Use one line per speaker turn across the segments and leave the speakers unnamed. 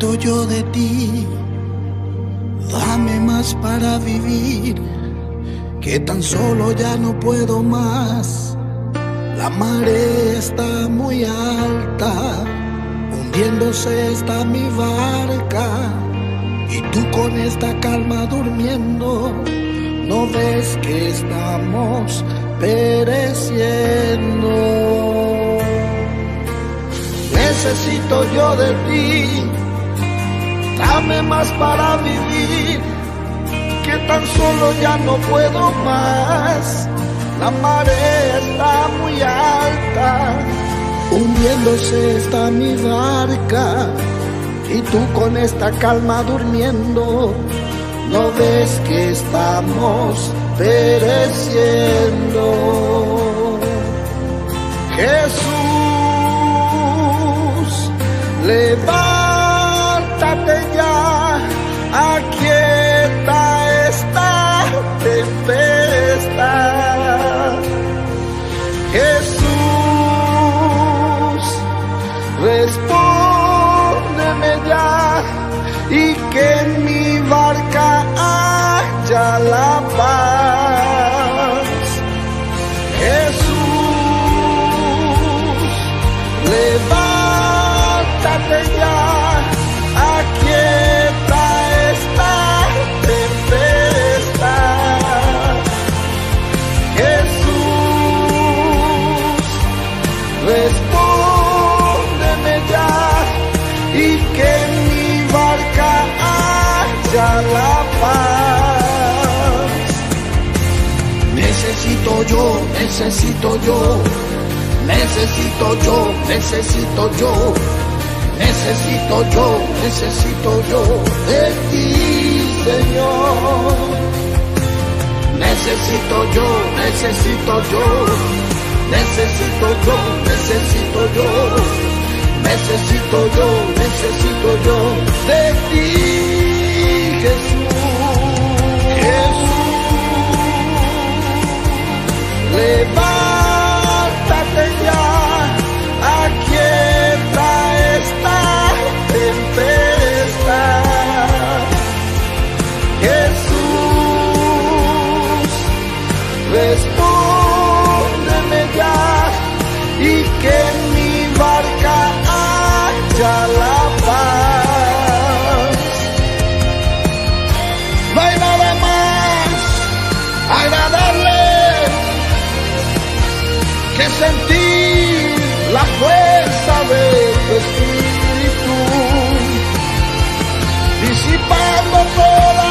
Necesito yo de ti, dame más para vivir, que tan solo ya no puedo más. La marea está muy alta, hundiéndose está mi barca, y tú con esta calma durmiendo, ¿no ves que estamos pereciendo? Necesito yo de ti, dame más para vivir, que tan solo ya no puedo más. La marea está muy alta, hundiéndose está mi barca, y tú con esta calma durmiendo, ¿no ves que estamos pereciendo? Jesús, levántate ya, aquieta esta tempestad. Jesús, respóndeme ya, y que en mi barca haya la paz. Jesús, levántate ya, aquieta esta tempestad. Jesús, respóndeme ya, y que en mi barca haya la paz. Necesito yo, necesito yo, necesito yo, necesito yo, necesito yo, necesito yo de ti, Señor. Necesito yo, necesito yo, necesito yo, necesito yo, necesito yo, necesito yo de ti, Jesús. Jesús, levántate ya, aquieta esta tempestad. Jesús, respóndeme ya, y que en mi barca haya la paz. No hay nada más agradable que sentir la fuerza de tu espíritu, disipando toda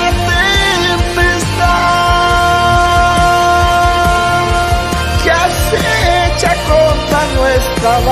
tempestad que acecha contra nuestra